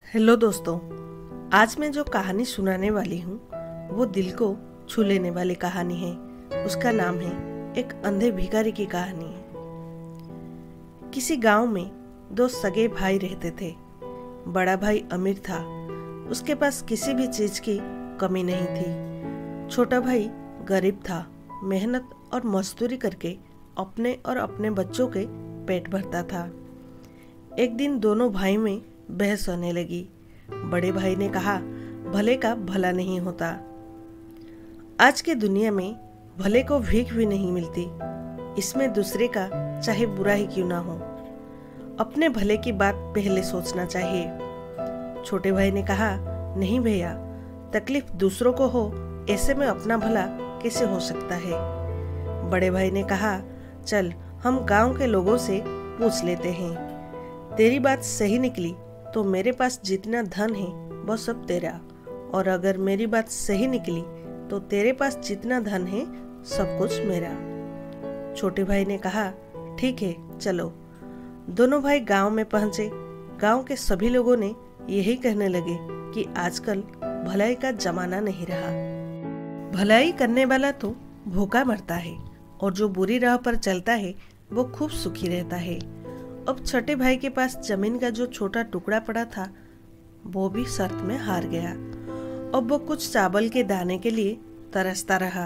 Hello दोस्तों, आज मैं जो कहानी सुनाने वाली हूँ वो दिल को छू लेने वाली कहानी है। उसका नाम है एक अंधे भिखारी की कहानी है। किसी गांव में दो सगे भाई रहते थे। बड़ा भाई अमीर था, उसके पास किसी भी चीज की कमी नहीं थी। छोटा भाई गरीब था, मेहनत और मजदूरी करके अपने और अपने बच्चों के पेट भरता था। एक दिन दोनों भाई में बहस होने लगी। बड़े भाई ने कहा, भले का भला नहीं होता। आज के दुनिया में भले को भीख भी नहीं मिलती, इसमें दूसरे का चाहे बुरा ही क्यों ना हो। अपने भले की बात पहले सोचना चाहिए। छोटे भाई ने कहा, नहीं भैया, तकलीफ दूसरों को हो ऐसे में अपना भला कैसे हो सकता है। बड़े भाई ने कहा, चल हम गांव के लोगों से पूछ लेते हैं। तेरी बात सही निकली तो मेरे पास जितना धन है वो सब तेरा, और अगर मेरी बात सही निकली तो तेरे पास जितना धन है सब कुछ मेरा। छोटे भाई ने कहा, ठीक है चलो। दोनों भाई गांव में पहुंचे। गांव के सभी लोगों ने यही कहने लगे कि आजकल भलाई का जमाना नहीं रहा। भलाई करने वाला तो भूखा मरता है और जो बुरी राह पर चलता है वो खूब सुखी रहता है। अब छोटे भाई के पास जमीन का जो छोटा टुकड़ा पड़ा था वो भी शर्त में हार गया। अब वो कुछ चावल के दाने के लिए तरसता रहा।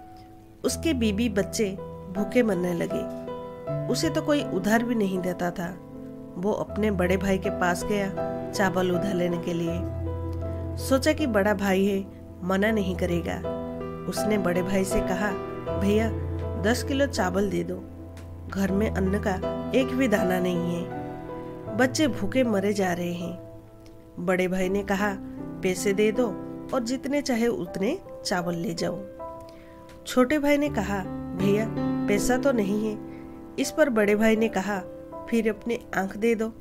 उसके बीबी बच्चे भूखे मरने लगे। उसे तो कोई उधार भी नहीं देता था। वो अपने बड़े भाई के पास गया चावल उधार लेने के लिए। सोचा कि बड़ा भाई है, मना नहीं करेगा। उसने बड़े भाई से कहा, भैया 10 किलो चावल दे दो, घर में अन्न का एक भी दाना नहीं है, बच्चे भूखे मरे जा रहे हैं। बड़े भाई ने कहा, पैसे दे दो और जितने चाहे उतने चावल ले जाओ। छोटे भाई ने कहा, भैया पैसा तो नहीं है। इस पर बड़े भाई ने कहा, फिर अपनी आंख दे दो।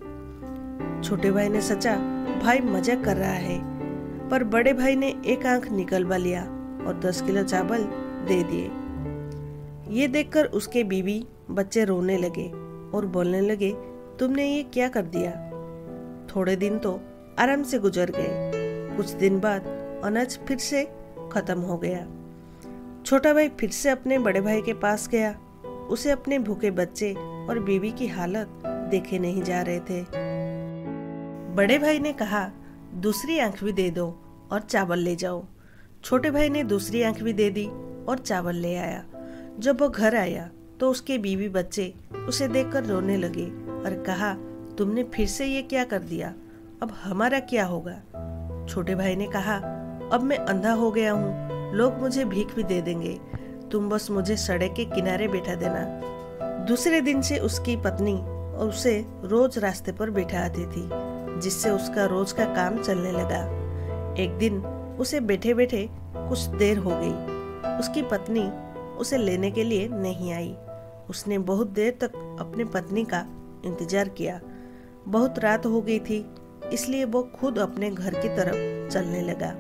छोटे भाई ने सोचा भाई मजाक कर रहा है, पर बड़े भाई ने एक आंख निकलवा लिया और 10 किलो चावल दे दिए। ये देखकर उसके बीवी बच्चे रोने लगे और बोलने लगे, तुमने ये क्या कर दिया। थोड़े दिन तो आराम से गुजर गए। कुछ दिन बाद अनाज फिर से खत्म हो गया। छोटा भाई फिर से अपने बड़े भाई के पास गया। उसे अपने भूखे बच्चे और बीवी की हालत देखे नहीं जा रहे थे। बड़े भाई ने कहा, दूसरी आंख भी दे दो और चावल ले जाओ। छोटे भाई ने दूसरी आंख भी दे दी और चावल ले आया। जब वो घर आया तो उसके बीवी बच्चे उसे देखकर रोने लगे और कहा, तुमने फिर से ये क्या कर दिया, अब हमारा क्या होगा। छोटे भाई ने कहा, अब मैं अंधा हो गया हूँ, लोग मुझे भीख भी दे देंगे, तुम बस मुझे सड़क के किनारे बैठा देना। दूसरे दिन से उसकी पत्नी और उसे रोज रास्ते पर बैठा आती थी, जिससे उसका रोज का काम चलने लगा। एक दिन उसे बैठे बैठे कुछ देर हो गई। उसकी पत्नी उसे लेने के लिए नहीं आई। उसने बहुत देर तक अपनी पत्नी का इंतजार किया। बहुत रात हो गई थी, इसलिए वो खुद अपने घर की तरफ चलने लगा,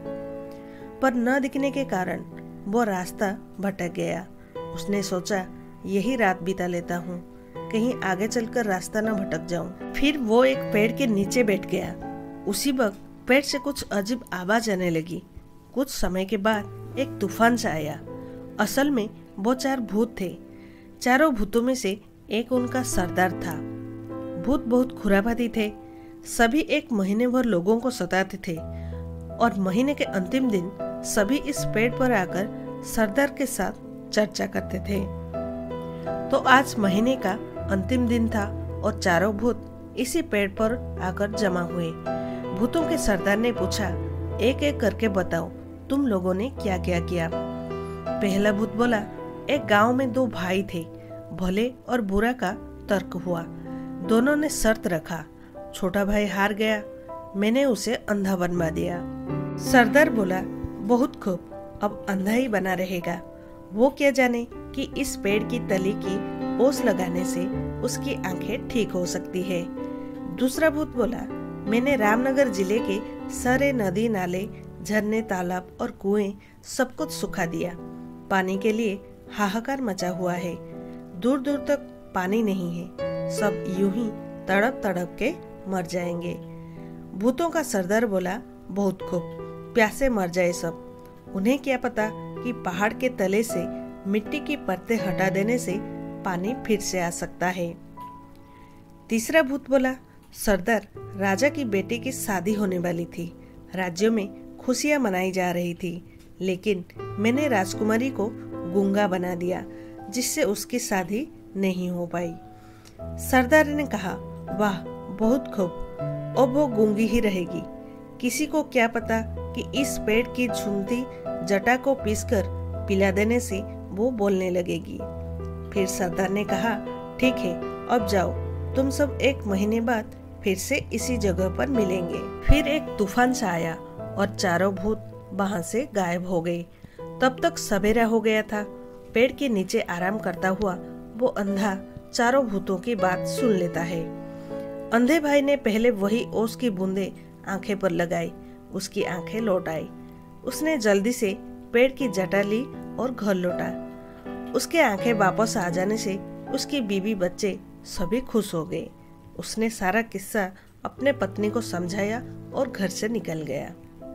पर न दिखने के कारण वो रास्ता भटक गया। उसने सोचा, यही रात बिता लेता हूँ, कहीं आगे चलकर रास्ता न भटक जाऊं। फिर वो एक पेड़ के नीचे बैठ गया। उसी वक्त पेड़ से कुछ अजीब आवाज आने लगी। कुछ समय के बाद एक तूफान सा आया। असल में वो 4 भूत थे। चारों भूतों में से एक उनका सरदार था। भूत बहुत खुरापाती थे। सभी एक महीने भर लोगों को सताते थे और महीने के अंतिम दिन सभी इस पेड़ पर आकर सरदार के साथ चर्चा करते थे। तो आज महीने का अंतिम दिन था और चारों भूत इसी पेड़ पर आकर जमा हुए। भूतों के सरदार ने पूछा, एक एक करके बताओ तुम लोगों ने क्या क्या किया। पहला भूत बोला, एक गांव में 2 भाई थे, भले और बुरा का तर्क हुआ। दोनों ने शर्त रखा। छोटा भाई हार गया, मैंने उसे अंधा बनवा दिया। सरदार बोला, बहुत खूब, अब अंधा ही बना रहेगा। वो क्या जाने कि इस पेड़ की तली की ओस लगाने से उसकी आंखें ठीक हो सकती है। दूसरा भूत बोला, मैंने रामनगर जिले के सारे नदी नाले, झरने, तालाब और कुएं सब कुछ सुखा दिया। पानी के लिए हाहाकार मचा हुआ है। दूर दूर तक पानी नहीं है, सब यूं ही तड़प तड़प के मर जाएंगे। भूतों का सरदार बोला, बहुत खूब, प्यासे मर जाए सब। उन्हें क्या पता कि पहाड़ के तले से मिट्टी की परतें हटा देने से पानी फिर से आ सकता है। तीसरा भूत बोला, सरदार, राजा की बेटी की शादी होने वाली थी। राज्यों में खुशियां मनाई जा रही थी, लेकिन मैंने राजकुमारी को गूंगा बना दिया, जिससे उसकी शादी नहीं हो पाई। सरदार ने कहा, वाह, बहुत खूब, अब वो गूंगी ही रहेगी। किसी को क्या पता कि इस पेड़ की झूमती जटा को पीसकर पिला देने से वो बोलने लगेगी। फिर सरदार ने कहा, ठीक है, अब जाओ, तुम सब 1 महीने बाद फिर से इसी जगह पर मिलेंगे। फिर एक तूफान सा आया और चारों भूत वहां से गायब हो गए। तब तक सवेरा हो गया था। पेड़ के नीचे आराम करता हुआ वो अंधा चारों भूतों की बात सुन लेता है। अंधे भाई ने पहले वही ओस की बूंदे आंखें पर लगाई। उसकी आंखें लौट आई। उसने जल्दी से पेड़ की जटा ली और घर लौटा। उसके आंखें वापस आ जाने से उसकी बीवी बच्चे सभी खुश हो गए। उसने सारा किस्सा अपने पत्नी को समझाया और घर से निकल गया।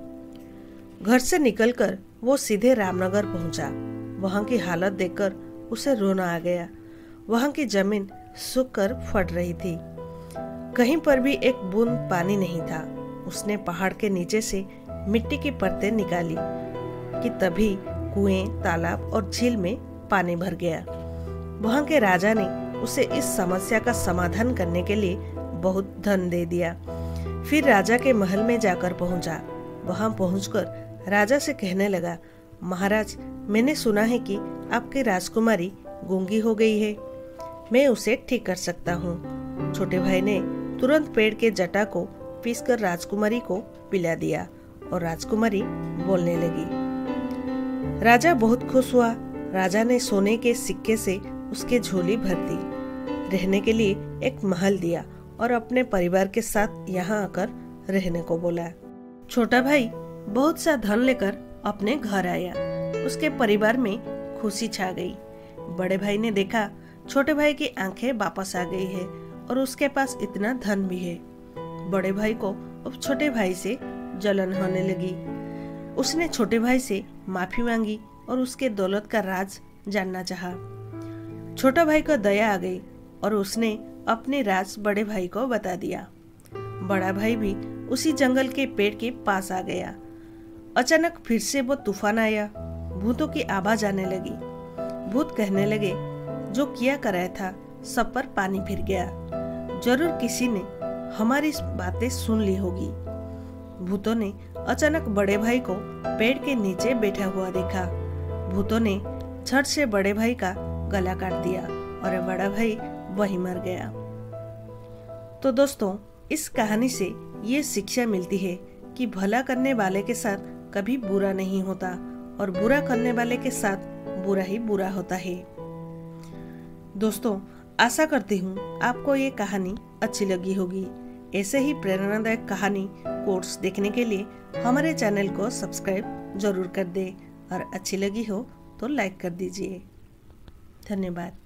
घर से निकलकर वो सीधे रामनगर पहुंचा। वहां की हालत देखकर उसे रोना आ गया। वहां की जमीन सूख कर फट रही थी। कहीं पर भी एक बूंद पानी नहीं था। उसने पहाड़ के नीचे से मिट्टी की परतें निकाली कि तभी कुएं, तालाब और झील में पानी भर गया। वहां के राजा ने उसे इस समस्या का समाधान करने के लिए बहुत धन दे दिया। फिर राजा के महल में जाकर पहुंचा। वहां पहुंचकर राजा से कहने लगा, महाराज, मैंने सुना है कि आपकी राजकुमारी गूंगी हो गई है। मैं उसे ठीक कर सकता हूँ। छोटे भाई ने तुरंत पेड़ के जटा को पीसकर राजकुमारी को पिला दिया और राजकुमारी बोलने लगी। राजा बहुत खुश हुआ। राजा ने सोने के सिक्के से उसकी झोली भर दी, रहने के लिए एक महल दिया और अपने परिवार के साथ यहाँ आकर रहने को बोला। छोटा भाई बहुत सा धन लेकर अपने घर आया। उसके परिवार में खुशी छा गई। बड़े भाई ने देखा छोटे भाई की आंखें वापस आ गई है और उसके पास इतना धन भी है। बड़े भाई को अब छोटे भाई से जलन होने लगी। उसने छोटे भाई से माफी मांगी और उसके दौलत का राज जानना चाहा। छोटा भाई को दया आ गई और उसने अपने राज बड़े भाई को बता दिया। बड़ा भाई भी उसी जंगल के पेड़ के पास आ गया। अचानक फिर से वो तूफान आया। भूतों की आवाज आने लगी। भूत कहने लगे, जो किया कराया था सब पर पानी फिर गया। जरूर किसी ने हमारी बातें सुन ली होगी। भूतों ने अचानक बड़े भाई को पेड़ के नीचे बैठा हुआ देखा। भूतों ने झट से बड़े भाई का गला काट दिया और बड़ा भाई वहीं मर गया। तो दोस्तों, इस कहानी से ये शिक्षा मिलती है कि भला करने वाले के साथ कभी बुरा नहीं होता और बुरा करने वाले के साथ बुरा ही बुरा होता है। दोस्तों, आशा करती हूँ आपको ये कहानी अच्छी लगी होगी। ऐसे ही प्रेरणादायक कहानी कोट्स देखने के लिए हमारे चैनल को सब्सक्राइब जरूर कर दे और अच्छी लगी हो तो लाइक कर दीजिए। धन्यवाद।